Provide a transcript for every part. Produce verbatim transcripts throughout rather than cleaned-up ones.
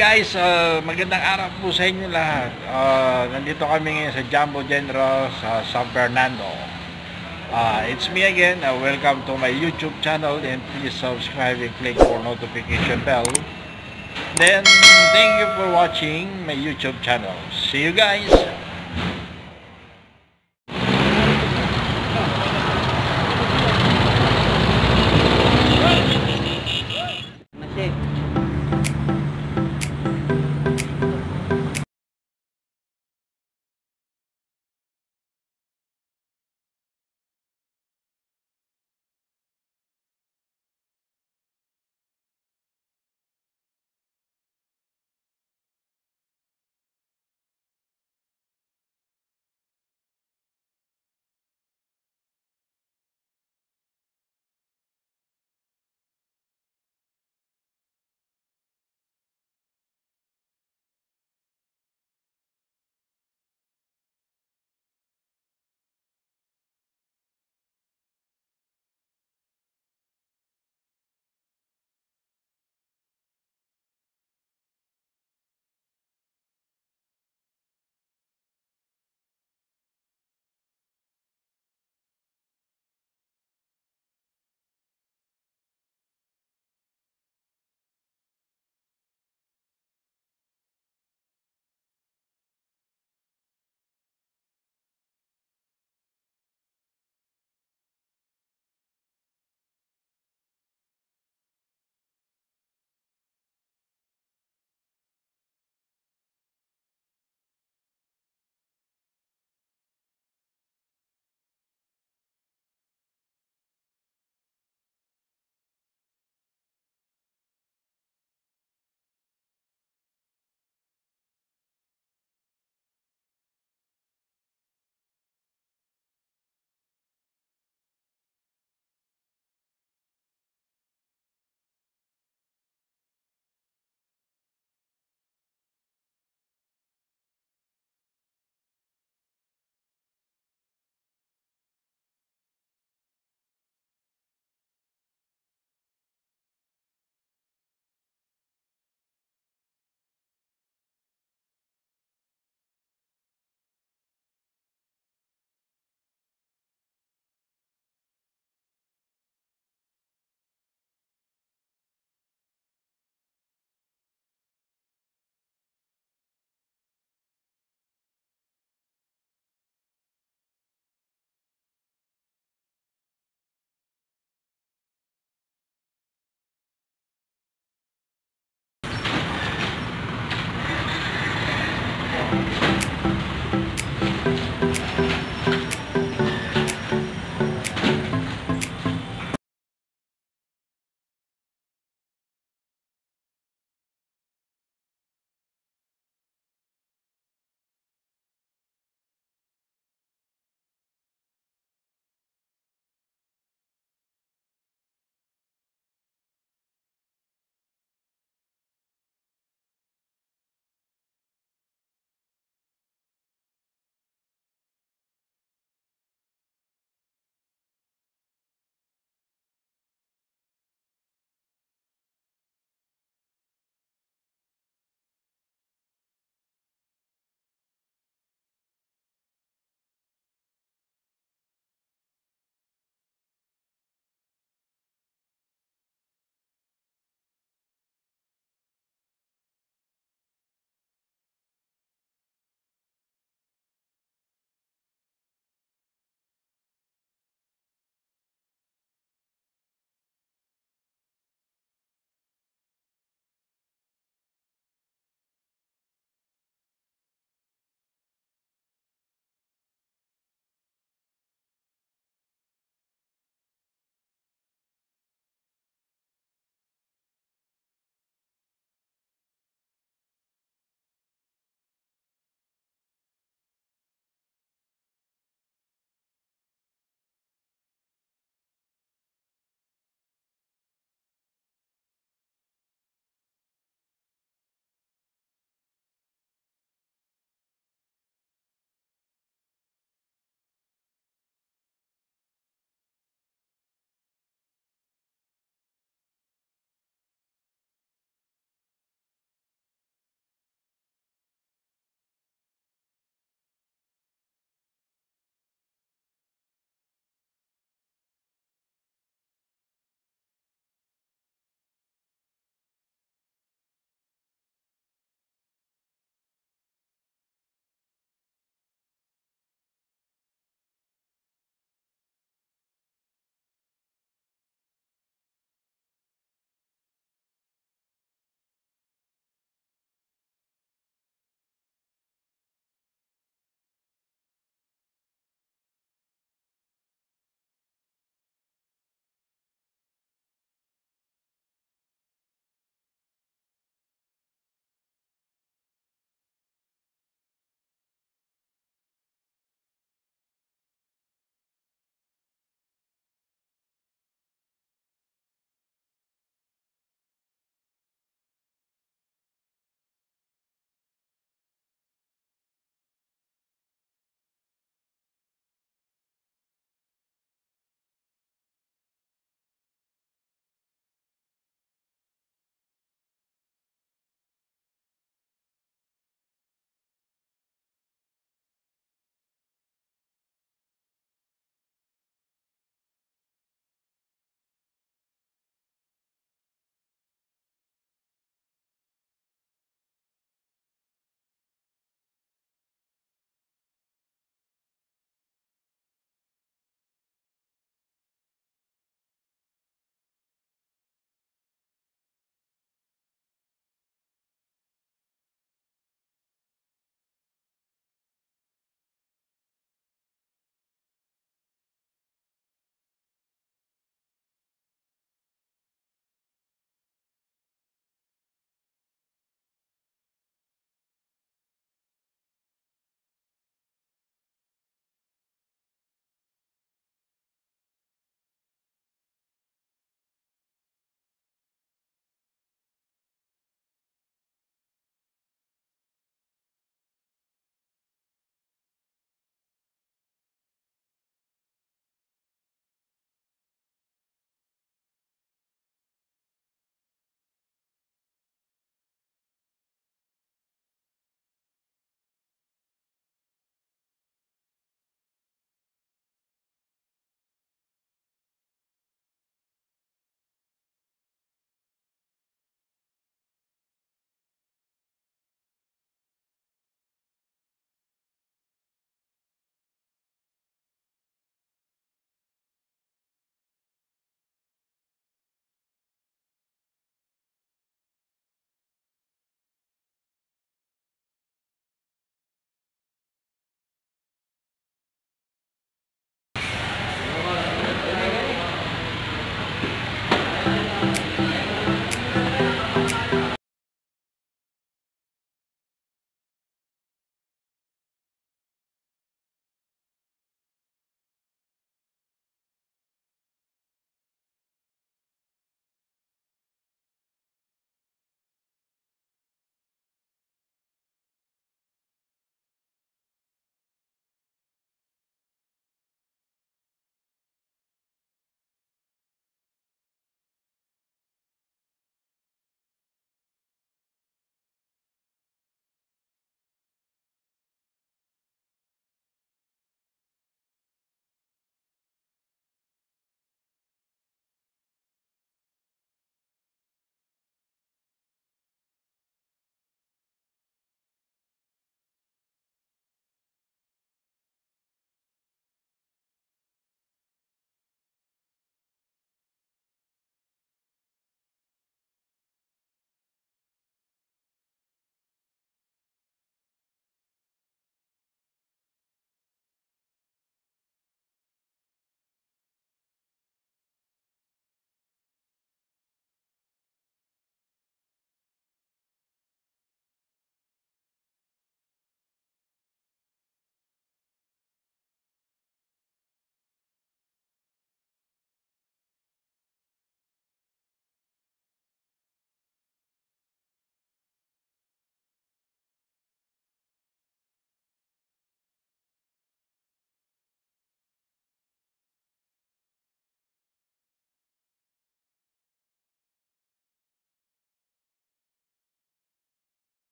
guys, uh, magandang araw po sa inyo lahat. Uh, nandito kami ngayon sa Jumbo General sa San Fernando. Uh, it's me again. Uh, welcome to my YouTube channel and please subscribe and click for notification bell. Then, thank you for watching my YouTube channel. See you guys!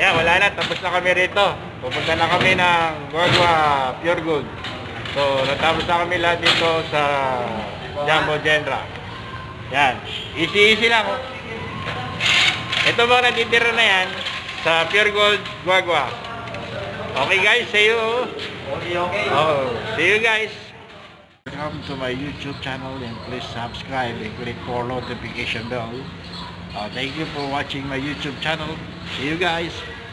Yan, wala na. Tapos na kami rito. Pupunta na kami ng Guagua Pure Gold. So, natapos na kami lahat dito sa Jumbo General. Yan. Easy-easy lang. Oh. Ito mga natitira na yan sa Pure Gold Guagua. Okay guys, see you. Okay, okay. Oh, see you guys. Welcome to my YouTube channel and please subscribe and click for notification bell. Uh, thank you for watching my YouTube channel. See you guys.